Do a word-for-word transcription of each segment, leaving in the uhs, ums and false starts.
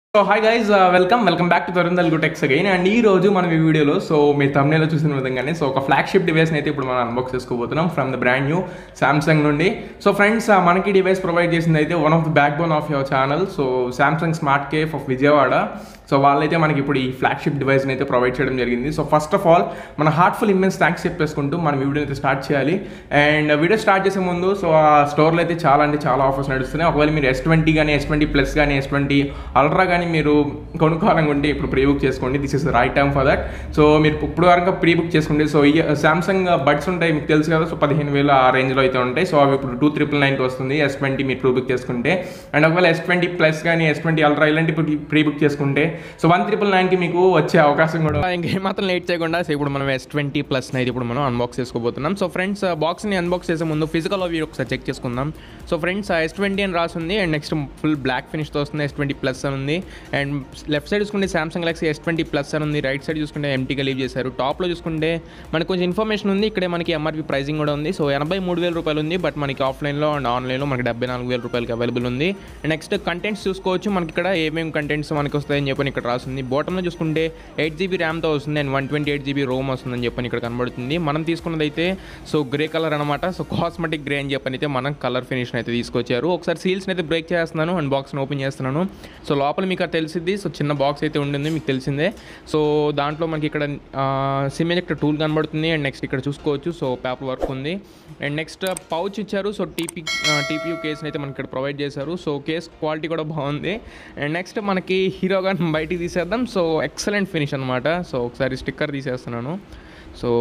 So hi guys, welcome welcome back to Telugu techs again. And ఈ రోజు మనం ఈ వీడియోలో సో మీ thumbnail లో చూసిన విధంగానే సో ఒక ఫ్లాగ్షిప్ డివైస్ని అయితే ఇప్పుడు మనం అన్బాక్స్ చేసుకోబోతున్నాం from the brand new Samsung నుండి. సో ఫ్రెండ్స్, మనకి డివైస్ ప్రొవైడ్ చేసింది అయితే one of the backbone of your channel, so Samsung smart cafe of Vijayawada. So వాళ్ళైతే మనకి ఇప్పుడు ఈ ఫ్లాగ్షిప్ డివైస్ని అయితే ప్రొవైడ్ చేయడం జరిగింది. సో ఫస్ట్ ఆఫ్ ఆల్ మన హార్ట్ఫుల్ ఇమ్మెన్స్ థ్యాంక్స్ చెప్పేసుకుంటూ మనం వీడియో అయితే స్టార్ట్ చేయాలి. అండ్ వీడియో స్టార్ట్ చేసే ముందు సో ఆ స్టోర్లో అయితే చాలా అంటే చాలా ఆఫర్స్ నడుస్తున్నాయి. ఒకవేళ మీరు ఎస్ ట్వంటీ కానీ ఎస్ ట్వంటీ ప్లస్ కానీ ఎస్ ట్వంటీ అల్ట్రా కానీ మీరు కొనుక్కోవాలనుకుంటే ఇప్పుడు ప్రీ బుక్ చేసుకోండి. This is the right time for that. So మీరు ఇప్పుడు వరకు ప్రీ బుక్ చేసుకోండి. సో ఈ సామ్సంగ్ బడ్స్ ఉంటాయి, మీకు తెలుసు కదా. సో పదిహేను వేలు ఆ రేంజ్లో అయితే ఉంటాయి. సో అవి ఇప్పుడు టూ త్రిపుల్ నైన్కి వస్తుంది ఎస్ ట్వంటీ మీరు ప్రీ బుక్ చేసుకుంటే. అండ్ ఒకవేళ ఎస్ ట్వంటీ ప్లస్ కానీ ఎస్ ట్వంటీ అల్ట్రా ఇలాంటి ప్రీ బుక్ చేసుకుంటే సో వన్ త్రిపుల్ నైన్కి మీకు వచ్చే అవకాశం కూడా. ఇంకేమాత్రం లేట్ చేయకుండా సో ఇప్పుడు మనం ఎస్ ట్వంటీ ప్లస్ అయితే ఇప్పుడు మనం అన్బాక్స్ చేసుకోబోతున్నాం. సో ఫ్రెండ్స్, బాక్స్ని అన్బాక్స్ చేసే ముందు ఫిజికల్ అవి ఒకసారి చెక్ చేసుకుందాం. సో ఫ్రెండ్స్, ఎస్ ట్వంటీ అని రాసింది అండ్ నెక్స్ట్ ఫుల్ బ్లాక్ ఫినిష్తో వస్తుంది. ఎస్ ట్వంటీ ప్లస్ అని ఉంది. అండ్ లెఫ్ట్ సైడ్ చూసుకుంటే Samsung Galaxy S twenty plus అని ఉంది. రైట్ సైడ్ చూసుకుంటే ఎంటీగా లీవ్ చేశారు. టాప్లో చూసుకుంటే మనకు కొంచెం ఇన్ఫర్మేషన్ ఉంది. ఇక్కడే మనకి ఎంఆర్పీ ప్రైసింగ్ కూడా ఉంది. సో ఎనభై మూడు వేల రూపాయలు ఉంది. బట్ మనకి ఆఫ్లైన్లో అండ్ ఆన్లైన్లో మనకి డెబ్బై నాలుగు వేల రూపాయలకి అవైలబుల్ ఉంది. నెక్స్ట్ కంటెంట్స్ చూసుకోవచ్చు. మనకి ఇక్కడ ఏమేమి కంటెంట్స్ మనకి వస్తాయని చెప్పని ఇక్కడ రాస్తుంది. బాటంలో చూసుకుంటే ఎయిట్ జీబీ ర్యామ్తో వస్తుంది and one twenty eight GB ROM వస్తుందని చెప్పని ఇక్కడ కనబడుతుంది. మనం తీసుకున్నది అయితే సో గ్రే కలర్ అనమాట. సో కాస్మెటిక్ గ్రే అని చెప్పని అయితే మనం కలర్ ఫినిష్ని అయితే తీసుకొచ్చారు. ఒకసారి సీల్స్ని అయితే బ్రేక్ చేస్తున్నాను అండ్ బాక్స్ని ఓపెన్ చేస్తున్నాను. సో లోపల మీకు అది తెలిసింది. సో చిన్న బాక్స్ అయితే ఉండింది, మీకు తెలిసిందే. సో దాంట్లో మనకి ఇక్కడ సిమ్ ఎజెక్టర్ టూల్ కనబడుతుంది అండ్ నెక్స్ట్ ఇక్కడ చూసుకోవచ్చు. సో పేపర్ వర్క్ ఉంది అండ్ నెక్స్ట్ పౌచ్ ఇచ్చారు. సో టీపీ టీపీయూ కేస్ని అయితే మనకి ఇక్కడ ప్రొవైడ్ చేశారు. సో కేస్ క్వాలిటీ కూడా బాగుంది. అండ్ నెక్స్ట్ మనకి హీరో గాని బయటికి తీసేద్దాం. సో ఎక్సలెంట్ ఫినిష్ అనమాట. సో ఒకసారి స్టిక్కర్ తీసేస్తున్నాను. సో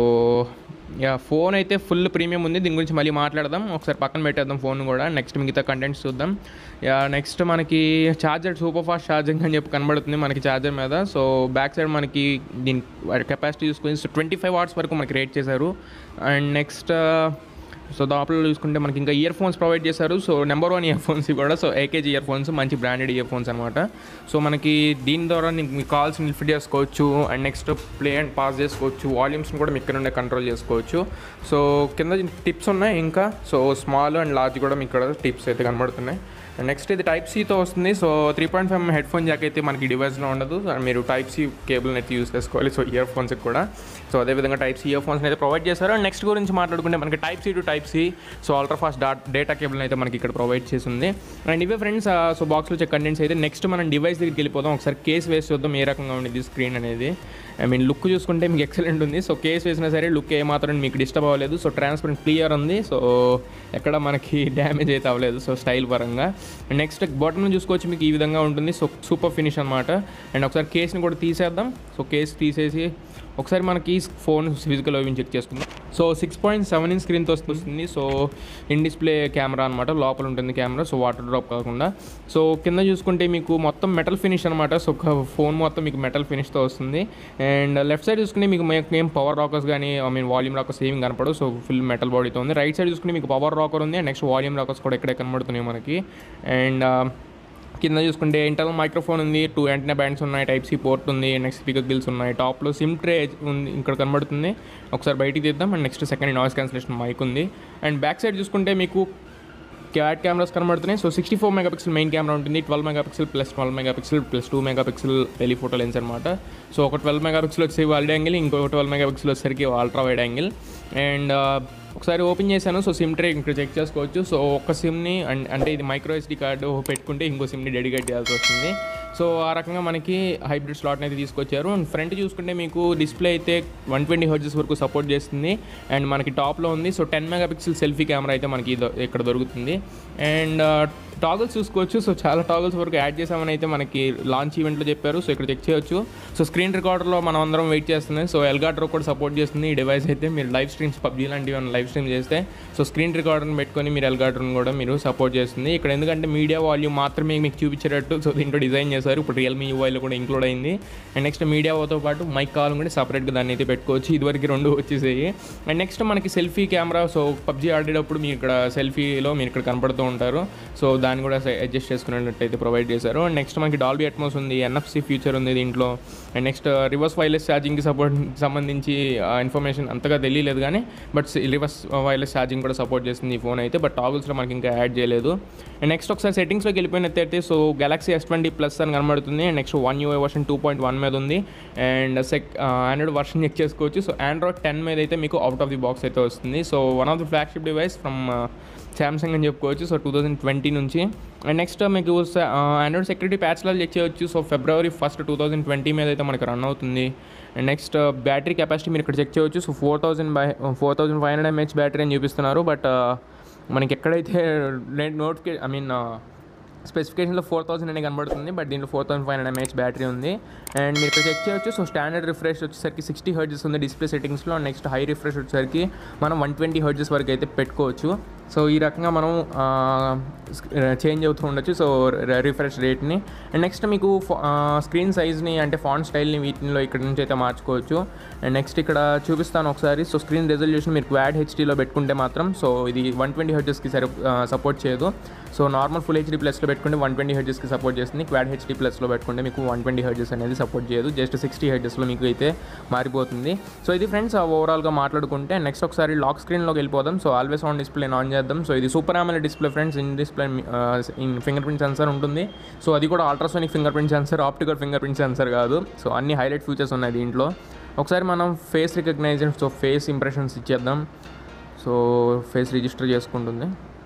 యా, ఫోన్ అయితే ఫుల్ ప్రీమియం ఉంది. దీని గురించి మళ్ళీ మాట్లాడదాం. ఒకసారి పక్కన పెట్టేద్దాం ఫోన్ కూడా. నెక్స్ట్ మిగతా కంటెంట్స్ చూద్దాం. యా, నెక్స్ట్ మనకి ఛార్జర్ సూపర్ ఫాస్ట్ ఛార్జింగ్ అని చెప్పి కనబడుతుంది మనకి ఛార్జర్ మీద. సో బ్యాక్ సైడ్ మనకి దీని కెపాసిటీ చూసుకొని సో ట్వంటీ ఫైవ్ వాట్స్ వరకు మనకి రేట్ చేశారు. అండ్ నెక్స్ట్ సో దాంట్లో చూసుకుంటే మనకి ఇంకా ఇయర్ ఫోన్స్ ప్రొవైడ్ చేశారు. So number one earphones కూడా. సో ఏకేజీ ఇయర్ ఫోన్స్, మంచి బ్రాండెడ్ ఇయర్ ఫోన్స్ అనమాట. సో మనకి దీని ద్వారా మీ కాల్స్ని లిఫ్ట్ చేసుకోవచ్చు and next play and pause చేసుకోవచ్చు. వాల్యూమ్స్ని కూడా మీ ఇక్కడ నుండి కంట్రోల్ చేసుకోవచ్చు. సో కింద టిప్స్ ఉన్నాయి ఇంకా. సో స్మాల్ అండ్ లార్జ్ కూడా మీకు ఇక్కడ టిప్స్ అయితే కనబడుతున్నాయి. నెక్స్ట్ ఇది టైప్ సీతో వస్తుంది. So three point five headphone jack అయితే మనకి డివైస్లో ఉండదు. మీరు టైప్ సి కేబుల్ని అయితే యూస్ చేసుకోవాలి. సో ఇయర్ ఫోన్స్కి కూడా సో అదేవిధంగా టైప్ సి ఇయర్ ఫోన్స్ని అయితే ప్రొవైడ్ చేశారు. అండ్ నెక్స్ట్ గురించి మాట్లాడుకుంటే మనకి type C to type C so ultra fast డా డేటా కేబుల్ని అయితే మనకి ఇక్కడ ప్రొవైడ్ చేసింది. అండ్ ఇవే ఫ్రెండ్స్ సో బాక్స్లో వచ్చే కంటెంట్స్ అయితే. నెక్స్ట్ మనం డివైస్ దగ్గరికి వెళ్ళిపోదాం. ఒకసారి కేస్ వేసి చూద్దాం ఏ రకంగా ఉండేది స్క్రీన్ అనేది. ఐ మీన్ లుక్ చూసుకుంటే మీకు ఎక్సలెంట్ ఉంది. సో కేస్ వేసినా సరే లుక్ ఏమాత్రం మీకు డిస్టర్బ్ అవ్వలేదు. సో ట్రాన్స్పరెంట్ క్లియర్ ఉంది. సో ఎక్కడ మనకి డ్యామేజ్ అయితే అవ్వలేదు సో స్టైల్ పరంగా. అండ్ నెక్స్ట్ బాటంలో చూసుకోవచ్చు మీకు ఈ విధంగా ఉంటుంది. సో సూపర్ ఫినిష్ అనమాట. అండ్ ఒకసారి కేస్ని కూడా తీసేద్దాం. సో కేస్ తీసేసి ఒకసారి మనకి ఫోన్ ఫిజికల్ ఓవిన్ చెక్ చేసుకుందాం. So six point seven inch స్క్రీన్తో వస్తుంది. సో ఇన్ డిస్ప్లే కెమెరా అనమాట. లోపల ఉంటుంది కెమెరా. సో వాటర్ డ్రాప్ కాకుండా. సో కింద చూసుకుంటే మీకు మొత్తం మెటల్ ఫినిష్ అనమాట. సో ఫోన్ మొత్తం మీకు మెటల్ ఫినిష్తో వస్తుంది. అండ్ లెఫ్ట్ సైడ్ చూసుకుంటే మీకు ఏం పవర్ రాకర్స్ కానీ ఐ మీన్ వాల్యూమ్ రాకర్స్ ఏమి కనపడవు. సో ఫుల్ మెటల్ బాడీతో ఉంది. రైట్ సైడ్ చూసుకుంటే మీకు పవర్ రాకర్ ఉంది. నెక్స్ట్ వాల్యూమ్ రాకర్స్ కూడా ఇక్కడే కనబడుతున్నాయి మనకి. అండ్ కింద చూసుకుంటే ఇంటర్నల్ మైక్రోఫోన్ ఉంది. టూ యాంటెనా బ్యాండ్స్ ఉన్నాయి. టైప్ సి పోర్ట్ ఉంది. నెక్స్ట్ స్పీకర్ గిల్స్ ఉన్నాయి. టాప్లో సిమ్ ట్రే ఉంది ఇక్కడ కనబడుతుంది. ఒకసారి బయటికి తీద్దాం. And next second noise cancellation mic ఉంది. అండ్ బ్యాక్ సైడ్ చూసుకుంటే మీకు క్యాడ్ కెమెరాస్ కనబడుతున్నాయి. So sixty four megapixel main camera ఉంటుంది. Twelve megapixel plus twelve megapixel plus two megapixel telephoto lens అనమాట. So ఒక twelve megapixel వచ్చి wide angle, ఇంకో twelve megapixel వచ్చేసరికి ultra wide angle. And ఒకసారి open చేశాను. So SIM tray ఇక్కడ check చేసుకోవచ్చు. So ఒక సిమ్ని అంటే ఇది మైక్రో ఎస్డి కార్డు పెట్టుకుంటే ఇంకో సిమ్ని డెడికేట్ చేయాల్సి వస్తుంది. సో ఆ రకంగా మనకి హైబ్రిడ్ స్లాట్ని అయితే తీసుకొచ్చారు. అండ్ ఫ్రంట్ చూసుకుంటే మీకు డిస్ప్లే అయితే వన్ ట్వంటీ హెర్ట్జ్ వరకు సపోర్ట్ చేస్తుంది. అండ్ మనకి టాప్లో ఉంది. So ten megapixel selfie camera అయితే మనకి ఇక్కడ దొరుకుతుంది. అండ్ టాగల్స్ చూసుకోవచ్చు. సో చాలా టాగల్స్ వరకు యాడ్ చేసామని అయితే మనకి లాంచ్ ఈవెంట్లో చెప్పారు. సో ఇక్కడ చెక్ చేయొచ్చు. సో స్క్రీన్ రికార్డర్లో మనం అందరం వెయిట్ చేస్తుంది. సో ఎల్గాడ్రో కూడా సపోర్ట్ చేస్తుంది ఈ డివైస్ అయితే. మీరు లైవ్ స్ట్రీమ్స్ పబ్జీ లాంటివి ఏమైనా లైవ్ స్ట్రీమ్ చేస్తే సో స్క్రీన్ రికార్డర్ని పెట్టుకొని మీరు ఎల్గాడ్రోని కూడా మీరు సపోర్ట్ చేస్తుంది. ఇక్కడ ఎందుకంటే మీడియా వాల్యూమ్ మాత్రమే మీకు చూపించేటట్టు సో దీంట్లో డిజైన్ చేశారు. ఇప్పుడు రియల్మీ యూఐలో కూడా ఇంక్లూడ్ అయింది. అండ్ నెక్స్ట్ మీడియాతో పాటు మైక్ కాల్ కూడా సపరేట్గా దాన్ని అయితే పెట్టుకోవచ్చు. ఇదివరకు రెండు వచ్చేసాయి. అండ్ నెక్స్ట్ మనకి సెల్ఫీ కెమెరా. సో పబ్జీ ఆడేటప్పుడు మీరు ఇక్కడ సెల్ఫీలో మీరు ఇక్కడ కనపడుతూ ఉంటారు. సో దాన్ని కూడా అడ్జస్ట్ చేసుకునేటట్టు అయితే ప్రొవైడ్ చేశారు. అండ్ నెక్స్ట్ మనకి డాల్బీ అట్మాస్ ఉంది. ఎన్ఎఫ్సి ఫీచర్ ఉంది దీంట్లో. అండ్ నెక్స్ట్ రివర్స్ వైర్లెస్ ఛార్జింగ్కి సపోర్ట్ సంబంధించి ఇన్ఫర్మేషన్ అంతగా తెలియలేదు కానీ బట్ రివర్స్ వైర్లెస్ ఛార్జింగ్ కూడా సపోర్ట్ చేస్తుంది ఈ ఫోన్ అయితే. బట్ టాగుల్స్లో మనకి ఇంకా యాడ్ చేయలేదు. అండ్ నెక్స్ట్ ఒకసారి సెట్టింగ్స్లోకి వెళ్ళిపోయినట్టయితే so Galaxy S twenty plus అని కనబడుతుంది. And next one UI version two point one మీద ఉంది. అండ్ సెక్ ఆండ్రాయిడ్ వర్షన్ చెక్ చేసుకోవచ్చు. సో ఆండ్రాయిడ్ టెన్ మీద అయితే మీకు అవుట్ ఆఫ్ ది బాక్స్ అయితే వస్తుంది. So one of the flagship device from Samsung అని చెప్పుకోవచ్చు. సో టూ థౌజండ్ ట్వంటీ నుంచి. అండ్ నెక్స్ట్ మీకు ఆండ్రాయిడ్ సెక్యూరిటీ ప్యాచ్లో చెక్ చేయవచ్చు. So February first two thousand twenty మీద అయితే మనకి రన్ అవుతుంది. అండ్ నెక్స్ట్ బ్యాటరీ కెపాసిటీ మీరు ఇక్కడ చెక్ చేయవచ్చు. So four thousand by four thousand five hundred mAh battery అని చూపిస్తున్నారు. బట్ మనకి ఎక్కడైతే నోటిఫికే ఐ మీన్ స్పెసిఫికేషన్లో ఫోర్ థౌసండ్ అనే కనబడుతుంది. బట్ దీంట్లో four thousand five hundred mAh battery ఉంది. అండ్ మీరు ఇక్కడ చెక్ చేయవచ్చు. సో స్టాండర్డ్ రిఫ్రెష్ వచ్చేసరికి సిక్స్టీ హెర్ట్జ్ ఉంది డిస్ప్లే సెట్టింగ్స్లో. నెక్స్ట్ హై రిఫ్రెష్ వచ్చేసరికి మనం వన్ ట్వంటీ హెర్ట్జ్ వరకు అయితే పెట్టుకోవచ్చు. సో ఈ రకంగా మనం చేంజ్ అవుతూ ఉండొచ్చు సో రిఫ్రెష్ రేట్ని. అండ్ నెక్స్ట్ మీకు స్క్రీన్ సైజ్ని అంటే ఫాంట్ స్టైల్ని వీటిలో ఇక్కడ నుంచి అయితే మార్చుకోవచ్చు. అండ్ నెక్స్ట్ ఇక్కడ చూపిస్తాను ఒకసారి. సో స్క్రీన్ రెజల్యూషన్ మీరు క్వాడ్ హెచ్డీలో పెట్టుకుంటే మాత్రం సో ఇది వన్ ట్వంటీ హెర్ట్జ్కి సరి సపోర్ట్ చేయదు. సో నార్మల్ ఫుల్ హెచ్డీ ప్లస్లో పెట్టుకుంటే వన్ ట్వంటీ హెర్ట్జ్కి సపోర్ట్ చేస్తుంది. క్వాడ్ హెచ్డీ ప్లస్లో పెట్టుకుంటే మీకు వన్ ట్వంటీ హెర్ట్జ్ అనేది సపోర్ట్ చేయదు. జస్ట్ సిక్స్టీ హెర్ట్జ్లో మీకు అయితే మారిపోతుంది. సో ఇది ఫ్రెండ్స్ ఓవరాల్గా మాట్లాడుకుంటే. నెక్స్ట్ ఒకసారి లాక్ స్క్రీన్లోకి వెళ్ళిపోదాం. So always on display on చేద్దాం. సో ఇది super AMOLED display friends. In display in fingerprint sensor ఉంటుంది. సో అది కూడా ultrasonic fingerprint sensor, optical fingerprint sensor కాదు. సో అన్ని హైలైట్ ఫీచర్స్ ఉన్నాయి దీంట్లో. ఒకసారి మనం face recognition so face impressions ఇచ్చేద్దాం. సో ఫేస్ రిజిస్టర్ చేసుకుంటుంది.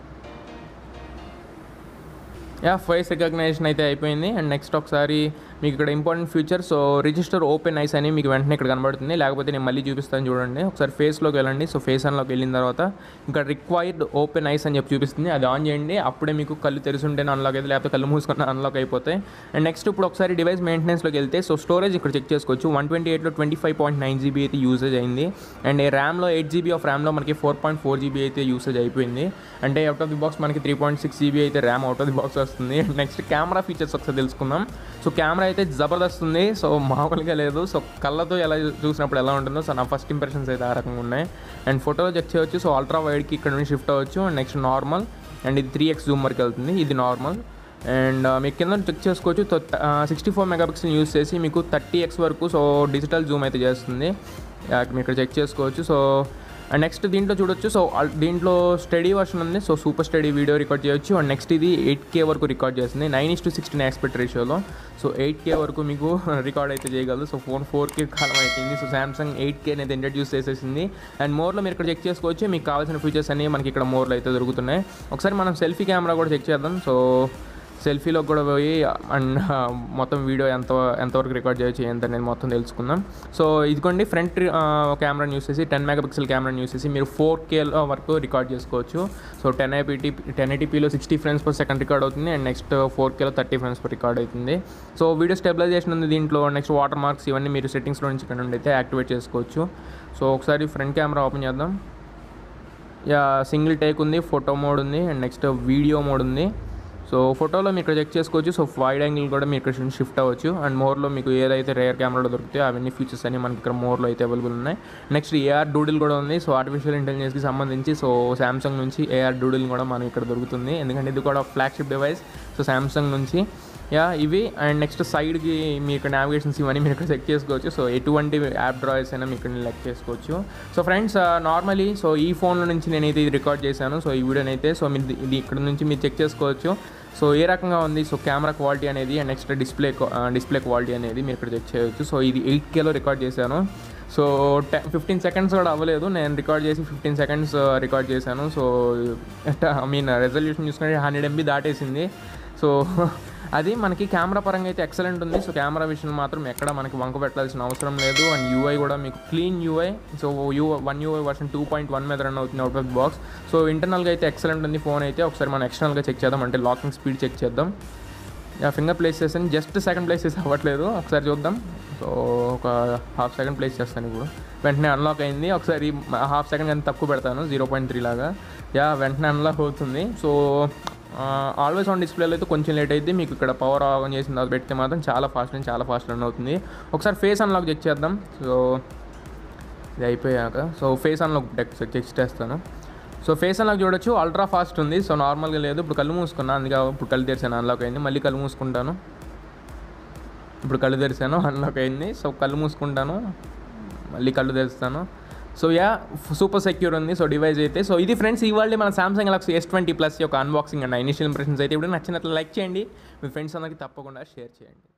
యా ఫేస్ రికగ్నైజేషన్ అయితే అయిపోయింది. అండ్ నెక్స్ట్ ఒకసారి మీకు ఇక్కడ important feature so register open eyes అని మీకు వెంటనే ఇక్కడ కనబడుతుంది. లేకపోతే నేను మళ్ళీ చూపిస్తాను చూడండి. ఒకసారి ఫేస్లోకి వెళ్ళండి. సో ఫేస్ అన్లోకి వెళ్ళిన తర్వాత ఇక్కడ రిక్వైర్డ్ ఓపెన్ ఐస్ అని చెప్పి చూపిస్తుంది. అది ఆన్ చేయండి. అప్పుడే మీకు కళ్ళు తెరిచుంటేనే అన్లాక్ అయితే, లేకపోతే కళ్ళు మూసుకున్న అన్లాక్ అయిపోతాయి. అండ్ నెక్స్ట్ ఇప్పుడు ఒకసారి డివైస్ మెయింటెనెన్స్లోకి వెళ్తే సో స్టోరేజ్ ఇక్కడ చెక్ చేసుకోవచ్చు. వన్ ట్వంటీ ఎయిట్లో twenty five point nine GB అయితే యూసేజ్ అయింది. అండ్ ర్యామ్లో ఎయిట్ జీబీ ఆఫ్ ర్యామ్లో మనకి ఫోర్ పాయింట్ ఫోర్ జీబీ అయితే యూసేజ్ అయిపోయింది. అంటే అవుట్ ఆఫ్ ది బాక్స్ మనకి త్రీ పాయింట్ సిక్స్ జీబీ అయితే RAM out of the box వస్తుంది. నెక్స్ట్ కెమెరా ఫీచర్స్ ఒకసారి తెలుసుకుందాం. సో కెమెరా అయితే జబర్దస్త్ ఉంది. సో మామూలుగా లేదు. సో కళ్ళతో ఎలా చూసినప్పుడు ఎలా ఉంటుందో సో నా ఫస్ట్ ఇంప్రెషన్స్ అయితే ఆ రకంగా ఉన్నాయి. అండ్ ఫోటో చెక్ చేయవచ్చు. సో అల్ట్రా వైడ్కి ఇక్కడ నుంచి షిఫ్ట్ అవ్వచ్చు. అండ్ నెక్స్ట్ నార్మల్ అండ్ ఇది త్రీ ఎక్స్ జూమ్ వరకు వెళ్తుంది. ఇది నార్మల్. అండ్ మీకు కింద చెక్ చేసుకోవచ్చు. సిక్స్టీ ఫోర్ మెగాపిక్సెల్ యూస్ చేసి మీకు థర్టీ ఎక్స్ వరకు సో డిజిటల్ జూమ్ అయితే చేస్తుంది. మీరు ఇక్కడ చెక్ చేసుకోవచ్చు. సో అండ్ నెక్స్ట్ దీంట్లో చూడొచ్చు. సో దీంట్లో స్టడీ వర్షన్ ఉంది. So super study video record చేయొచ్చు. అండ్ నెక్స్ట్ ఇది ఎయిట్ కే వరకు రికార్డ్ చేస్తుంది nine is to sixteen aspect రేషియోలో. సో ఎయిట్ కే వరకు మీకు రికార్డ్ అయితే చేయగలదు. సో ఫోన్ ఫోర్ కే కాలం అయిపోయింది. సో సామ్సంగ్ ఎయిట్ కే అయితే ఇంట్రడ్యూస్ చేసేసింది. అండ్ మోర్లో మీరు ఇక్కడ చెక్ చేసుకోవచ్చు. మీకు కావాల్సిన ఫీచర్స్ అన్నీ మనకి ఇక్కడ మోర్లో అయితే దొరుకుతున్నాయి. ఒకసారి మనం సెల్ఫీ కెమెరా కూడా చెక్ చేద్దాం. సో సెల్ఫీలోకి కూడా పోయి అండ్ మొత్తం వీడియో ఎంత ఎంతవరకు రికార్డ్ చేయొచ్చు ఎంత అనేది మొత్తం తెలుసుకుందాం. సో ఇదిగోండి ఫ్రంట్ కెమెరాని యూస్ చేసి టెన్ మెగాపిక్సెల్ కెమెరాని యూస్ చేసి మీరు ఫోర్ కే వరకు రికార్డ్ చేసుకోవచ్చు. సో టెన్ ఐపీటీ టెన్ ఎయిటీపీలో sixty frames per second record అవుతుంది. అండ్ నెక్స్ట్ ఫోర్ కేలో థర్టీ ఫ్రేమ్స్ పర్ రికార్డ్ అవుతుంది. సో వీడియో స్టెబిలైజేషన్ ఉంది దీంట్లో. నెక్స్ట్ వాటర్ మార్క్స్ ఇవన్నీ మీరు సెట్టింగ్స్లో నుంచి ఇక్కడ నుండి అయితే యాక్టివేట్ చేసుకోవచ్చు. సో ఒకసారి ఫ్రంట్ కెమెరా ఓపెన్ చేద్దాం. యా సింగిల్ టేక్ ఉంది, ఫోటో మోడ్ ఉంది, అండ్ నెక్స్ట్ వీడియో మోడ్ ఉంది. సో ఫోటోలో మీరు ఇక్కడ చెక్ చేసుకోవచ్చు. సో వైడ్ యాంగిల్ కూడా మీరు ఇక్కడ షిఫ్ట్ అవ్వచ్చు. అండ్ మోర్లో మీకు ఏదైతే రేర్ కెమెరాలో దొరుకుతాయో అవన్నీ ఫీచర్స్ అన్ని మనకి ఇక్కడ మోర్లో అయితే అవైలబుల్ ఉన్నాయి. నెక్స్ట్ ఏఆర్ డూడిల్ కూడా ఉంది. సో ఆర్టిఫిషియల్ ఇంటెలిజెన్స్కి సంబంధించి సో సామ్సంగ్ నుంచి ఏఆర్ డూడిల్ కూడా మనకి ఇక్కడ దొరుకుతుంది. ఎందుకంటే ఇది కూడా ఫ్లాగ్షిప్ డివైస్ సో సామ్సంగ్ నుంచి. యా ఇవి అండ్ నెక్స్ట్ సైడ్కి మీ ఇక్కడ నావిగేషన్స్ ఇవన్నీ మీరు ఇక్కడ చెక్ చేసుకోవచ్చు. సో ఎటువంటి యాప్ డ్రాయర్స్ అయినా మీకు ఇక్కడ లెక్ చేసుకోవచ్చు. సో ఫ్రెండ్స్ నార్మలీ సో ఈ ఫోన్లో నుంచి నేనైతే ఇది రికార్డ్ చేశాను. సో ఈ వీడియోని అయితే సో మీరు ఇది ఇక్కడ నుంచి మీరు చెక్ చేసుకోవచ్చు. సో ఏ రకంగా ఉంది సో కెమెరా క్వాలిటీ అనేది and next display display quality అనేది మీరు ఇక్కడ చెక్ చేయవచ్చు. సో ఇది ఎయిట్ కేలో రికార్డ్ చేశాను. సో టెన్ ఫిఫ్టీన్ సెకండ్స్ కూడా అవ్వలేదు. నేను రికార్డ్ చేసి ఫిఫ్టీన్ సెకండ్స్ రికార్డ్ చేశాను. సో ఐ మీన్ రెజల్యూషన్ చూసుకుంటే హండ్రెడ్ ఎంబీ దాటేసింది. సో అది మనకి కెమెరా పరంగా అయితే ఎక్సలెంట్ ఉంది. సో కెమెరా విషయం మాత్రం ఎక్కడ మనకి వంక పెట్టాల్సిన అవసరం లేదు. అండ్ యూఐ కూడా మీకు clean UI. So you one UI version two point one మీద రన్ అవుతుంది out of the box. So ఇంటర్నల్గా అయితే ఎక్సలెంట్ ఉంది ఫోన్ అయితే. ఒకసారి మనం ఎక్స్టర్నల్గా చెక్ చేద్దాం, అంటే లాకింగ్ స్పీడ్ చెక్ చేద్దాం. ఫింగర్ ప్లేస్ చేస్తాను, జస్ట్ సెకండ్ ప్లేస్ చేసి అవ్వట్లేదు. ఒకసారి చూద్దాం. సో ఒక హాఫ్ సెకండ్ ప్లేస్ చేస్తాను. ఇప్పుడు వెంటనే అన్లాక్ అయింది. ఒకసారి హాఫ్ సెకండ్ కానీ తక్కువ పెడతాను, జీరో పాయింట్ త్రీ లాగా. యా వెంటనే అన్లాక్ అవుతుంది. సో ఆల్వేస్ ఆన్ డిస్ప్లేలో అయితే కొంచెం లేట్ అయితే మీకు ఇక్కడ పవర్ ఆన్ చేసిన తర్వాత పెడితే మాత్రం చాలా ఫాస్ట్ అండ్ చాలా ఫాస్ట్ రన్ అవుతుంది. ఒకసారి ఫేస్ అన్లాక్ చెక్ చేద్దాం. సో ఇది అయిపోయాక సో ఫేస్ అన్లాక్ చెక్ చేస్తాను. సో ఫేస్ అన్లాక్ చూడొచ్చు, అల్ట్రా ఫాస్ట్ ఉంది. సో నార్మల్గా లేదు. ఇప్పుడు కళ్ళు మూసుకున్నాను, అందుకే ఇప్పుడు కళ్ళు తెరిచాను, అన్లాక్ అయింది. మళ్ళీ కళ్ళు మూసుకుంటాను, ఇప్పుడు కళ్ళు తెరిచాను, అన్లాక్ అయింది. సో కళ్ళు మూసుకుంటాను, మళ్ళీ కళ్ళు తెరుస్తాను, సో యా సూపర్ సెక్యూర్ ఉంది సో డివైస్ అయితే. సో ఇది ఫ్రెండ్స్ ఇవాళ మన Samsung Galaxy S twenty plus యొక్క అన్బాక్సింగ్ అండ్ ఇనిషియల్ ఇంప్రెషన్స్ అయితే ఇప్పుడు నచ్చినట్లు లైక్ చేయండి, మీ ఫ్రెండ్స్ అందరికీ తప్పకుండా షేర్ చేయండి.